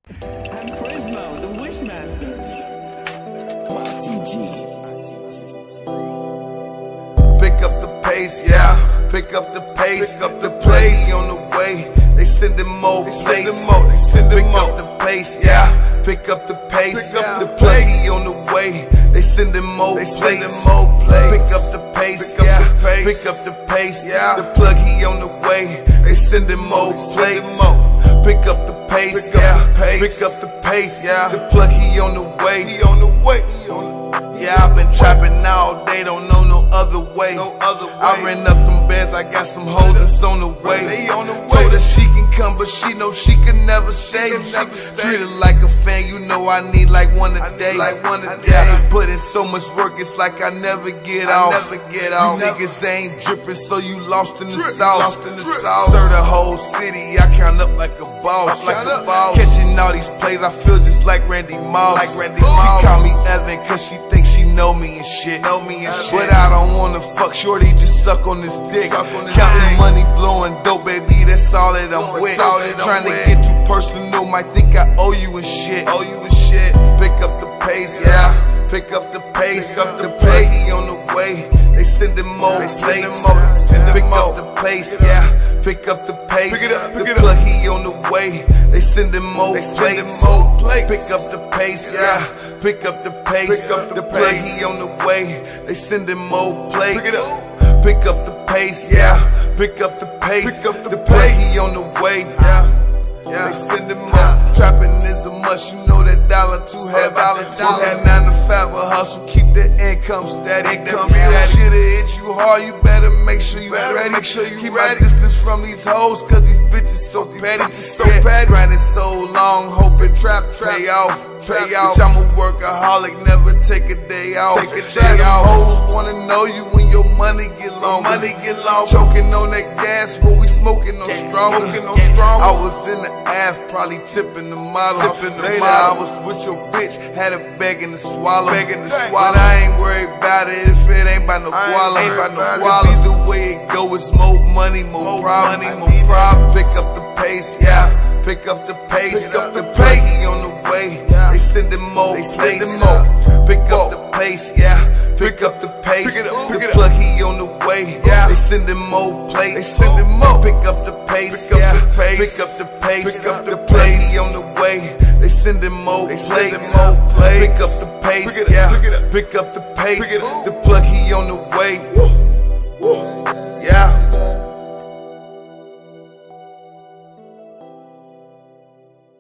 I'm Prismo, the Wishmaster. Pick up the pace, yeah. Pick up the pace, pick up the play on the way. They sending more plays, they sending up the pace, yeah. Pick up the pace, pick up the play on the way. They sending more plays, pick up the pace, yeah. Pick up the pace, yeah. The plug he on the way. They sending more plays, pick up the pace, yeah. Pick up the pace, yeah. The plug he on the way, he on the way. Yeah, I've been trapping all day, don't know no other way. I ran up them bands, I got some hoes that's on the way. Told her she can come, but she know she can never stay. Treat her like a fan, you know I need like one a day. Yeah, put in so much work, it's like I never get off. You niggas ain't drippin', so you lost in the sauce. Serve the whole city, I count up like a boss. Catching all these plays, I feel just like Randy Moss. She call me Evan, cause she thinks she know me and shit. But I don't wanna fuck shorty, just suck on this dick. Counting money, blowing dope, baby, that's all that I'm with. Trying to get too personal, might think I owe you and shit. Pick up the pace, yeah. Pick up the pace, pick up the play on the way. They sending more plays, pick up the pace, yeah. Pick up the pace, the plug he on the way. They sending more plays, pick up the pace, yeah. Pick up the pace, the plug he on the way. They sending more plays, pick up the pace, yeah. Pick up the pace, the plug he on the way, yeah. They sending more. Trapping is a must, you know that dollar too heavy. Had 9 to 5 a hustle, keep the income steady. Shit'll hit you hard, you better make sure you ready. Keep my distance from these hoes, cause these bitches so petty. Grinding so long, hoping trap pay off. Bitch, I'm a workaholic, never take a day off. Hoes wanna know you when your money get long. Choking on that gas, but we smoking no strong. I was in the aft, probably tipping the model. Later, I was with your bitch, had a bag in the swallow. But I ain't worried about it if it ain't by no guala. Either way it go, it's more money, more problem. Pick up the pace, yeah. Pick up the pace, pick up the play on the way. They sending more plays, pick up the pace, yeah. Pick up the pace, the plug he on the way. They sending more plays, pick up the pace, yeah. Pick up the pace, the plug he on the way. They sending more plays, pick up the pace, yeah. Pick up the pace, the plug he on the way.